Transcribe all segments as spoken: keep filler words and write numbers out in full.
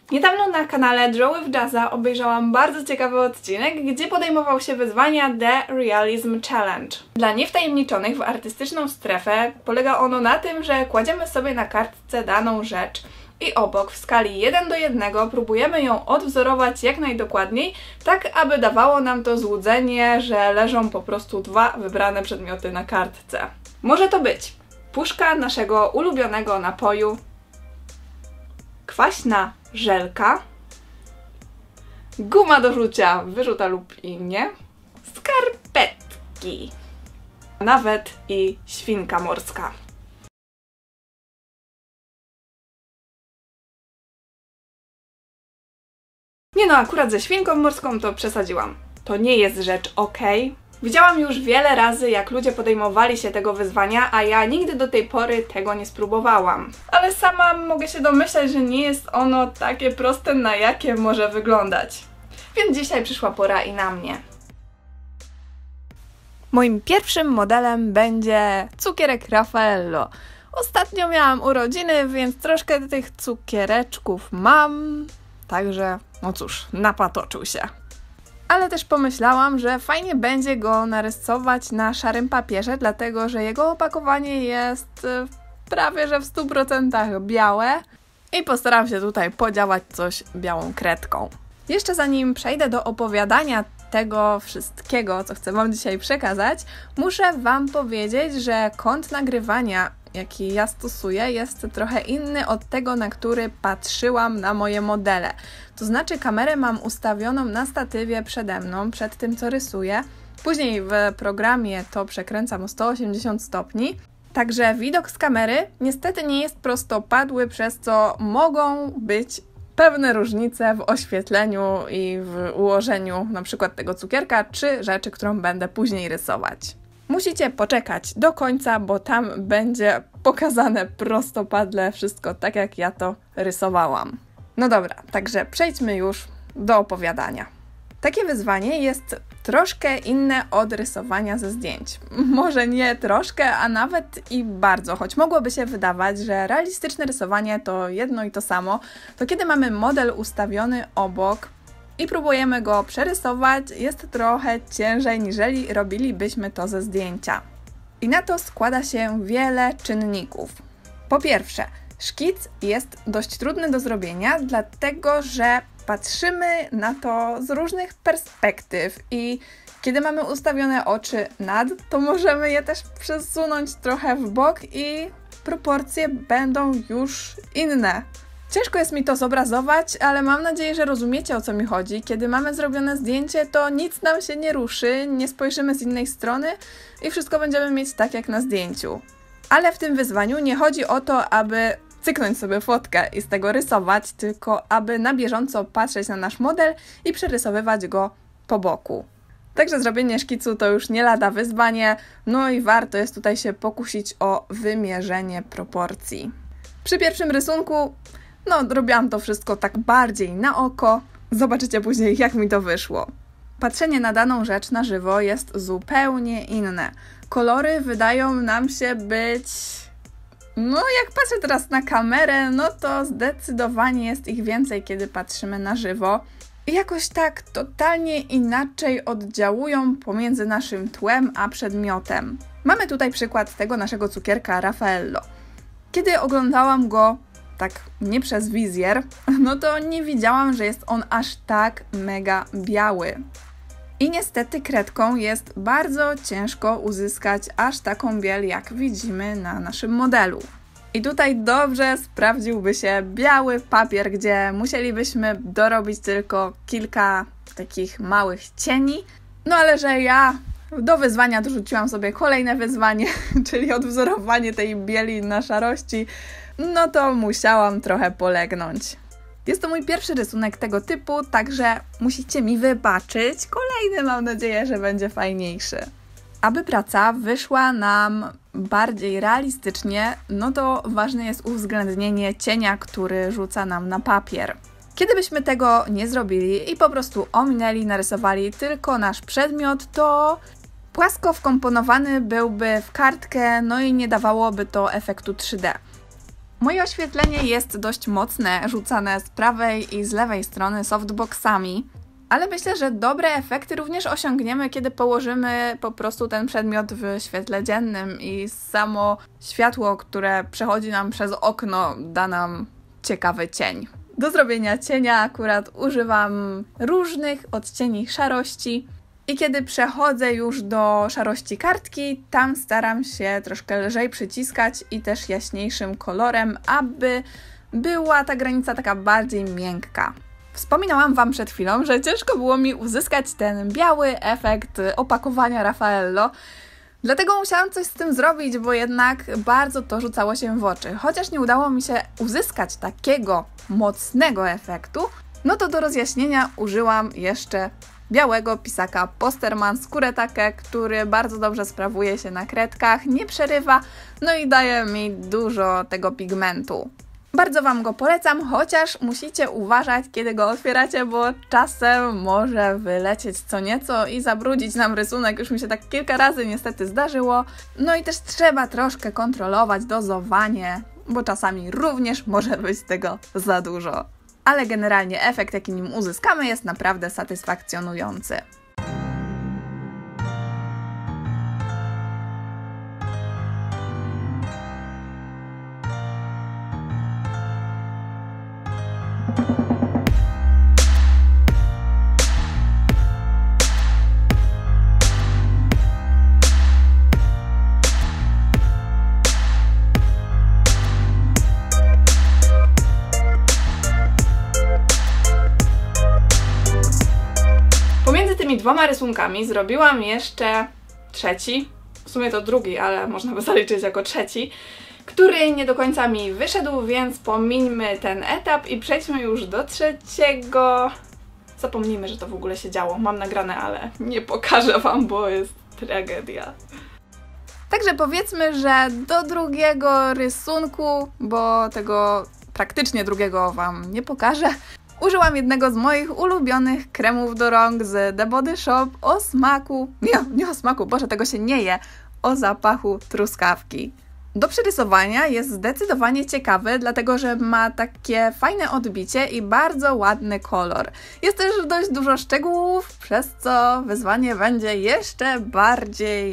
Niedawno na kanale Draw with Jazza obejrzałam bardzo ciekawy odcinek, gdzie podejmował się wyzwania The Realism Challenge. Dla niewtajemniczonych w artystyczną strefę polega ono na tym, że kładziemy sobie na kartce daną rzecz i obok w skali jeden do jednego próbujemy ją odwzorować jak najdokładniej, tak aby dawało nam to złudzenie, że leżą po prostu dwa wybrane przedmioty na kartce. Może to być puszka naszego ulubionego napoju, kwaśna żelka, guma do rzucia wyrzuta lub i nie, skarpetki, nawet i świnka morska. Nie no, akurat ze świnką morską to przesadziłam. To nie jest rzecz okej. Widziałam już wiele razy, jak ludzie podejmowali się tego wyzwania, a ja nigdy do tej pory tego nie spróbowałam. Ale sama mogę się domyślać, że nie jest ono takie proste, na jakie może wyglądać. Więc dzisiaj przyszła pora i na mnie. Moim pierwszym modelem będzie cukierek Raffaello. Ostatnio miałam urodziny, więc troszkę tych cukiereczków mam. Także, no cóż, napatoczył się. Ale też pomyślałam, że fajnie będzie go narysować na szarym papierze, dlatego że jego opakowanie jest prawie że w stu procentach białe i postaram się tutaj podziałać coś białą kredką. Jeszcze zanim przejdę do opowiadania tego wszystkiego, co chcę Wam dzisiaj przekazać, muszę Wam powiedzieć, że kąt nagrywania, jaki ja stosuję, jest trochę inny od tego, na który patrzyłam na moje modele. To znaczy kamerę mam ustawioną na statywie przede mną, przed tym co rysuję. Później w programie to przekręcam o sto osiemdziesiąt stopni. Także widok z kamery niestety nie jest prostopadły, przez co mogą być pewne różnice w oświetleniu i w ułożeniu na przykład tego cukierka, czy rzeczy, którą będę później rysować. Musicie poczekać do końca, bo tam będzie pokazane prostopadle wszystko tak, jak ja to rysowałam. No dobra, także przejdźmy już do opowiadania. Takie wyzwanie jest troszkę inne od rysowania ze zdjęć. Może nie troszkę, a nawet i bardzo, choć mogłoby się wydawać, że realistyczne rysowanie to jedno i to samo, to kiedy mamy model ustawiony obok i próbujemy go przerysować, jest trochę ciężej, niżeli robilibyśmy to ze zdjęcia. I na to składa się wiele czynników. Po pierwsze, szkic jest dość trudny do zrobienia, dlatego że patrzymy na to z różnych perspektyw i kiedy mamy ustawione oczy nad, to możemy je też przesunąć trochę w bok i proporcje będą już inne. Ciężko jest mi to zobrazować, ale mam nadzieję, że rozumiecie, o co mi chodzi. Kiedy mamy zrobione zdjęcie, to nic nam się nie ruszy, nie spojrzymy z innej strony i wszystko będziemy mieć tak jak na zdjęciu. Ale w tym wyzwaniu nie chodzi o to, aby cyknąć sobie fotkę i z tego rysować, tylko aby na bieżąco patrzeć na nasz model i przerysowywać go po boku. Także zrobienie szkicu to już nie lada wyzwanie, no i warto jest tutaj się pokusić o wymierzenie proporcji. Przy pierwszym rysunku No, robiłam to wszystko tak bardziej na oko. Zobaczycie później, jak mi to wyszło. Patrzenie na daną rzecz na żywo jest zupełnie inne. Kolory wydają nam się być... No, jak patrzę teraz na kamerę, no to zdecydowanie jest ich więcej, kiedy patrzymy na żywo. I jakoś tak totalnie inaczej oddziałują pomiędzy naszym tłem a przedmiotem. Mamy tutaj przykład tego naszego cukierka Raffaello. Kiedy oglądałam go tak nie przez wizjer, no to nie widziałam, że jest on aż tak mega biały. I niestety kredką jest bardzo ciężko uzyskać aż taką biel, jak widzimy na naszym modelu. I tutaj dobrze sprawdziłby się biały papier, gdzie musielibyśmy dorobić tylko kilka takich małych cieni. No ale że ja do wyzwania dorzuciłam sobie kolejne wyzwanie, czyli odwzorowanie tej bieli na szarości, no to musiałam trochę polegnąć. Jest to mój pierwszy rysunek tego typu, także musicie mi wybaczyć. Kolejny mam nadzieję, że będzie fajniejszy. Aby praca wyszła nam bardziej realistycznie, no to ważne jest uwzględnienie cienia, który rzuca nam na papier. Kiedy byśmy tego nie zrobili i po prostu ominęli, narysowali tylko nasz przedmiot, to płasko wkomponowany byłby w kartkę, no i nie dawałoby to efektu trzy D. Moje oświetlenie jest dość mocne, rzucane z prawej i z lewej strony softboxami, ale myślę, że dobre efekty również osiągniemy, kiedy położymy po prostu ten przedmiot w świetle dziennym i samo światło, które przechodzi nam przez okno, da nam ciekawy cień. Do zrobienia cienia akurat używam różnych odcieni szarości i kiedy przechodzę już do szarości kartki, tam staram się troszkę lżej przyciskać i też jaśniejszym kolorem, aby była ta granica taka bardziej miękka. Wspominałam Wam przed chwilą, że ciężko było mi uzyskać ten biały efekt opakowania Raffaello, dlatego musiałam coś z tym zrobić, bo jednak bardzo to rzucało się w oczy. Chociaż nie udało mi się uzyskać takiego mocnego efektu, no to do rozjaśnienia użyłam jeszcze białego pisaka Posterman Skuretake, który bardzo dobrze sprawuje się na kredkach, nie przerywa, no i daje mi dużo tego pigmentu. Bardzo Wam go polecam, chociaż musicie uważać, kiedy go otwieracie, bo czasem może wylecieć co nieco i zabrudzić nam rysunek. Już mi się tak kilka razy niestety zdarzyło. No i też trzeba troszkę kontrolować dozowanie, bo czasami również może być tego za dużo. Ale generalnie efekt, jaki nim uzyskamy, jest naprawdę satysfakcjonujący. Pomiędzy tymi dwoma rysunkami zrobiłam jeszcze trzeci, w sumie to drugi, ale można by zaliczyć jako trzeci, który nie do końca mi wyszedł, więc pomińmy ten etap i przejdźmy już do trzeciego. Zapomnijmy, że to w ogóle się działo. Mam nagrane, ale nie pokażę Wam, bo jest tragedia. Także powiedzmy, że do drugiego rysunku, bo tego praktycznie drugiego Wam nie pokażę, użyłam jednego z moich ulubionych kremów do rąk z The Body Shop o smaku, nie, nie o smaku, Boże, tego się nie je, o zapachu truskawki. Do przerysowania jest zdecydowanie ciekawy, dlatego że ma takie fajne odbicie i bardzo ładny kolor. Jest też dość dużo szczegółów, przez co wyzwanie będzie jeszcze bardziej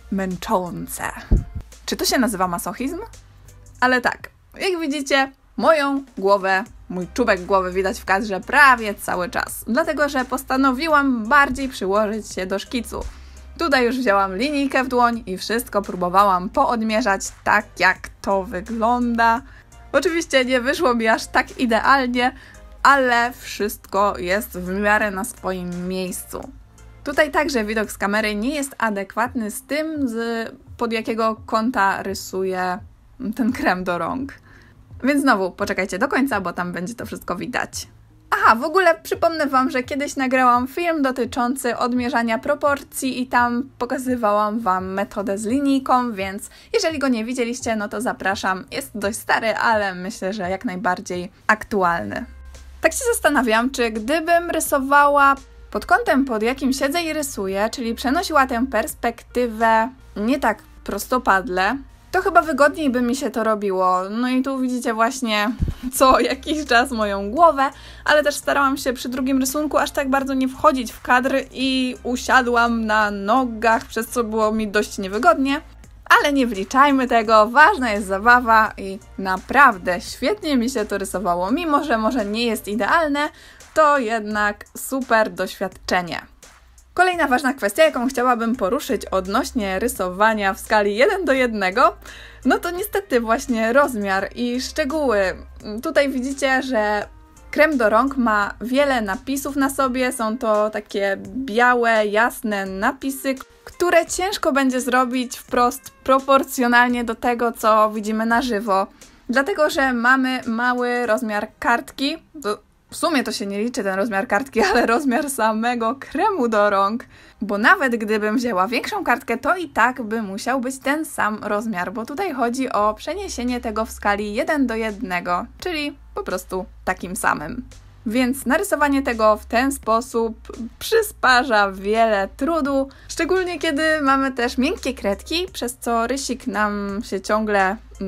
męczące. Czy to się nazywa masochizm? Ale tak, jak widzicie, moją głowę, mój czubek głowy widać w kadrze prawie cały czas, dlatego że postanowiłam bardziej przyłożyć się do szkicu. Tutaj już wzięłam linijkę w dłoń i wszystko próbowałam poodmierzać tak, jak to wygląda. Oczywiście nie wyszło mi aż tak idealnie, ale wszystko jest w miarę na swoim miejscu. Tutaj także widok z kamery nie jest adekwatny z tym, z pod jakiego kąta rysuję ten krem do rąk. Więc znowu poczekajcie do końca, bo tam będzie to wszystko widać. Aha, w ogóle przypomnę Wam, że kiedyś nagrałam film dotyczący odmierzania proporcji i tam pokazywałam Wam metodę z linijką, więc jeżeli go nie widzieliście, no to zapraszam. Jest dość stary, ale myślę, że jak najbardziej aktualny. Tak się zastanawiam, czy gdybym rysowała pod kątem, pod jakim siedzę i rysuję, czyli przenosiła tę perspektywę nie tak prostopadle, to chyba wygodniej by mi się to robiło. No i tu widzicie właśnie co jakiś czas moją głowę, ale też starałam się przy drugim rysunku aż tak bardzo nie wchodzić w kadr i usiadłam na nogach, przez co było mi dość niewygodnie. Ale nie wliczajmy tego, ważna jest zabawa i naprawdę świetnie mi się to rysowało. Mimo że może nie jest idealne, to jednak super doświadczenie. Kolejna ważna kwestia, jaką chciałabym poruszyć odnośnie rysowania w skali jeden do jednego, no to niestety właśnie rozmiar i szczegóły. Tutaj widzicie, że krem do rąk ma wiele napisów na sobie, są to takie białe, jasne napisy, które ciężko będzie zrobić wprost proporcjonalnie do tego, co widzimy na żywo. Dlatego, że mamy mały rozmiar kartki, w sumie to się nie liczy ten rozmiar kartki, ale rozmiar samego kremu do rąk, bo nawet gdybym wzięła większą kartkę, to i tak by musiał być ten sam rozmiar, bo tutaj chodzi o przeniesienie tego w skali jeden do jednego, czyli po prostu takim samym. Więc narysowanie tego w ten sposób przysparza wiele trudu, szczególnie kiedy mamy też miękkie kredki, przez co rysik nam się ciągle mm,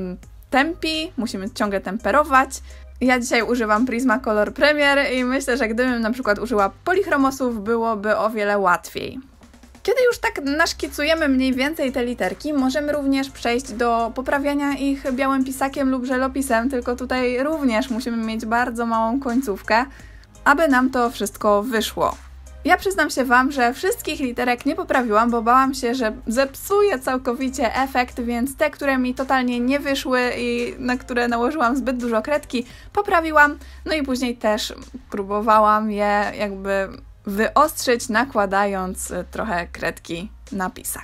tempi, musimy ciągle temperować. Ja dzisiaj używam Prismacolor Premier i myślę, że gdybym na przykład użyła polichromosów, byłoby o wiele łatwiej. Kiedy już tak naszkicujemy mniej więcej te literki, możemy również przejść do poprawiania ich białym pisakiem lub żelopisem, tylko tutaj również musimy mieć bardzo małą końcówkę, aby nam to wszystko wyszło. Ja przyznam się Wam, że wszystkich literek nie poprawiłam, bo bałam się, że zepsuję całkowicie efekt, więc te, które mi totalnie nie wyszły i na które nałożyłam zbyt dużo kredki, poprawiłam. No i później też próbowałam je jakby wyostrzyć, nakładając trochę kredki na pisak.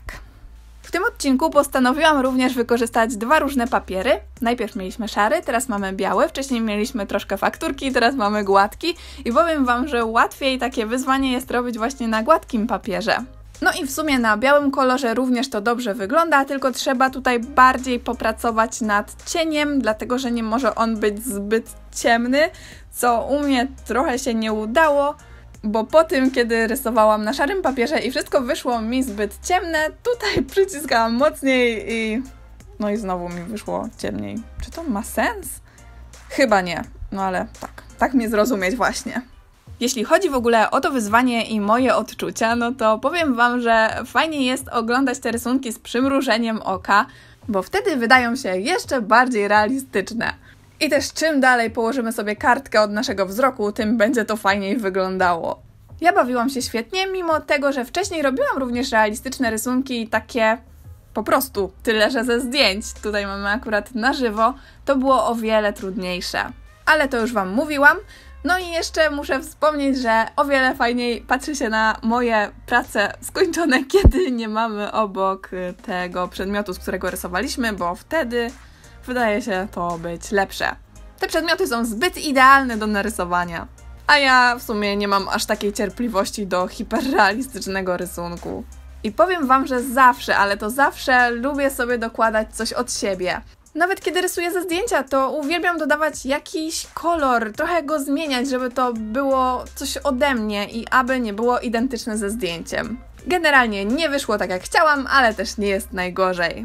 W tym odcinku postanowiłam również wykorzystać dwa różne papiery. Najpierw mieliśmy szary, teraz mamy biały, wcześniej mieliśmy troszkę fakturki, teraz mamy gładki i powiem Wam, że łatwiej takie wyzwanie jest robić właśnie na gładkim papierze. No i w sumie na białym kolorze również to dobrze wygląda, tylko trzeba tutaj bardziej popracować nad cieniem, dlatego że nie może on być zbyt ciemny, co u mnie trochę się nie udało. Bo po tym, kiedy rysowałam na szarym papierze i wszystko wyszło mi zbyt ciemne, tutaj przyciskałam mocniej i... no i znowu mi wyszło ciemniej. Czy to ma sens? Chyba nie, no ale tak, tak mnie zrozumieć właśnie. Jeśli chodzi w ogóle o to wyzwanie i moje odczucia, no to powiem Wam, że fajnie jest oglądać te rysunki z przymrużeniem oka, bo wtedy wydają się jeszcze bardziej realistyczne. I też czym dalej położymy sobie kartkę od naszego wzroku, tym będzie to fajniej wyglądało. Ja bawiłam się świetnie, mimo tego, że wcześniej robiłam również realistyczne rysunki takie po prostu, tyle że ze zdjęć. Tutaj mamy akurat na żywo, to było o wiele trudniejsze. Ale to już Wam mówiłam. No i jeszcze muszę wspomnieć, że o wiele fajniej patrzy się na moje prace skończone, kiedy nie mamy obok tego przedmiotu, z którego rysowaliśmy, bo wtedy wydaje się to być lepsze. Te przedmioty są zbyt idealne do narysowania, a ja w sumie nie mam aż takiej cierpliwości do hiperrealistycznego rysunku. I powiem Wam, że zawsze, ale to zawsze lubię sobie dokładać coś od siebie. Nawet kiedy rysuję ze zdjęcia, to uwielbiam dodawać jakiś kolor, trochę go zmieniać, żeby to było coś ode mnie i aby nie było identyczne ze zdjęciem. Generalnie nie wyszło tak jak chciałam, ale też nie jest najgorzej.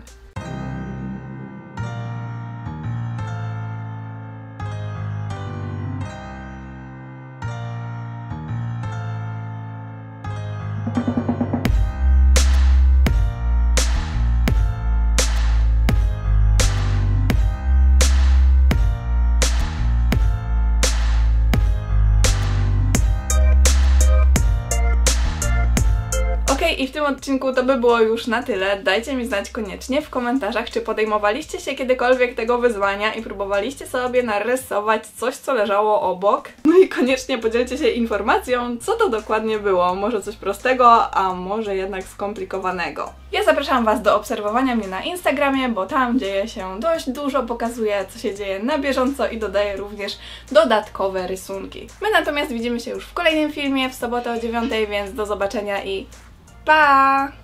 I w tym odcinku to by było już na tyle. Dajcie mi znać koniecznie w komentarzach, czy podejmowaliście się kiedykolwiek tego wyzwania i próbowaliście sobie narysować coś, co leżało obok. No i koniecznie podzielcie się informacją, co to dokładnie było. Może coś prostego, a może jednak skomplikowanego. Ja zapraszam Was do obserwowania mnie na Instagramie, bo tam dzieje się dość dużo, pokazuję, co się dzieje na bieżąco i dodaję również dodatkowe rysunki. My natomiast widzimy się już w kolejnym filmie w sobotę o dziewiątej, więc do zobaczenia i pa!